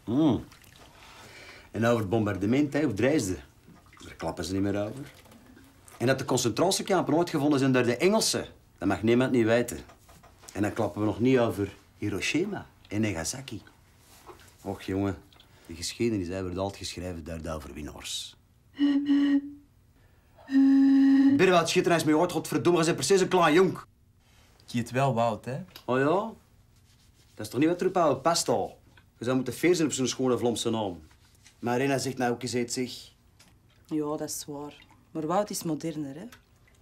En over het bombardement, hè, op Dresden. Daar klappen ze niet meer over. En dat de concentratiekampen uitgevonden zijn door de Engelsen, dat mag niemand niet weten. En dan klappen we nog niet over Hiroshima en Nagasaki. Och, jongen, de geschiedenis wordt altijd geschreven door de overwinnaars. Birwoud schitteren is mee uit, godverdomme, je bent precies een klein jonk. Je het wel woud, hè? Oh ja? Dat is toch niet wat erop houden, past al. Je zou moeten veer zijn op zo'n schone Vlaamse naam. Maar Rena zegt nou ook eens iets, zeg. Ja, dat is waar. Maar Wout is moderner, hè?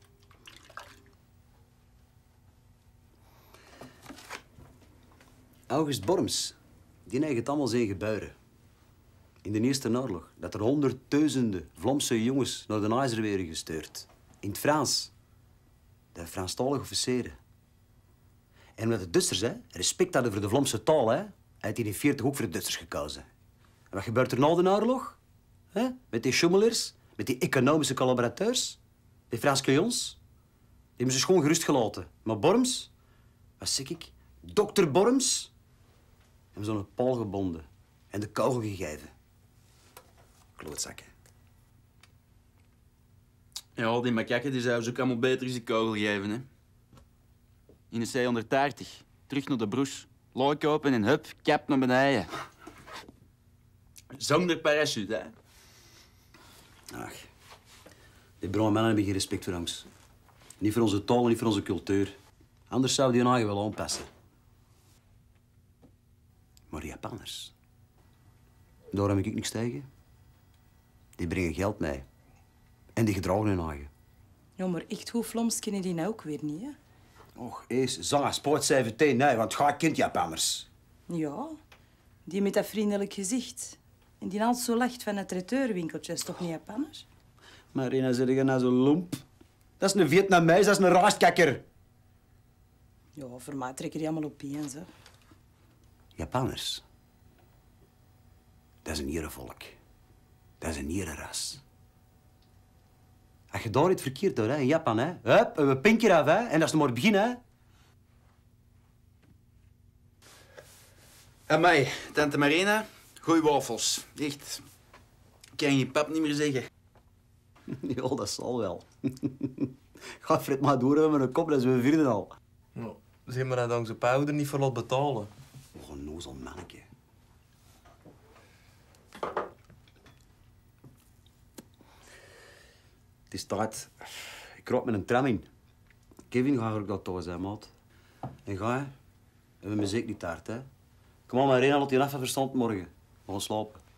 August Borms, die heeft het allemaal zijn gebeuren. In de Eerste Oorlog, dat er honderdduizenden Vlaamse jongens naar de IJzer werden gestuurd. In het Frans. De Franstalige officieren. En omdat de Duitsers respect hadden voor de Vlaamse taal, heeft hij in 1940 ook voor de Duitsers gekozen. En wat gebeurt er na de oorlog? Met die schommelers, met die economische collaborateurs, die Frans clients. Die hebben ze gewoon gerust gelaten. Maar Borms, wat zeg ik? Dokter Borms, hebben ze aan een paal gebonden en de kogel gegeven. Klootzakken. Ja, die makakken die zouden ze ook allemaal beter eens die kogel geven, hè. In de C-130, terug naar de broes. Loik open en hup, kap naar beneden. Zonder parachute, hè. Ach, die bruine mannen hebben geen respect voor ons. Niet voor onze taal, niet voor onze cultuur. Anders zouden die hun eigen wel aanpassen. Maar die Japanners, daar heb ik niks tegen. Die brengen geld mee. En die gedragen hun eigen. Ja, maar echt goed Vlaams kennen die nou ook weer niet, hè? Och, eens, zang, sport 17, nee, want ga kind Japanners. Ja, die met dat vriendelijk gezicht. En die altijd zo lacht van het traiteurwinkeltje, is toch niet Japanners? Maar Rena, zeg je nou zo'n lomp? Dat is een Vietnamees, dat is een raastkakker. Ja, voor mij trekken die allemaal op eens, hè. Japanners. Dat is een herenvolk. Dat is een herenras. Als je daar iets verkeerd doet, hè, in Japan, hè, hup, we pinken af, hè, en dat is nog maar het begin, hè. Amai, tante Marina, goeie wafels. Echt. Ik kan je pap niet meer zeggen. Ja, dat zal wel. Ga Fred maar door met een kop, dat is we vierde al. Nou, zeg maar dat onze ouder niet voor laat betalen. Oh, een nozel manneke. Het is tijd. Ik kroop met een tram in. Kevin, ga ook dat thuis zijn, maat. En ga, hè. We hebben me zeker niet taart, hè. Kom maar, Marina, laat je af van verstand morgen. We gaan slapen.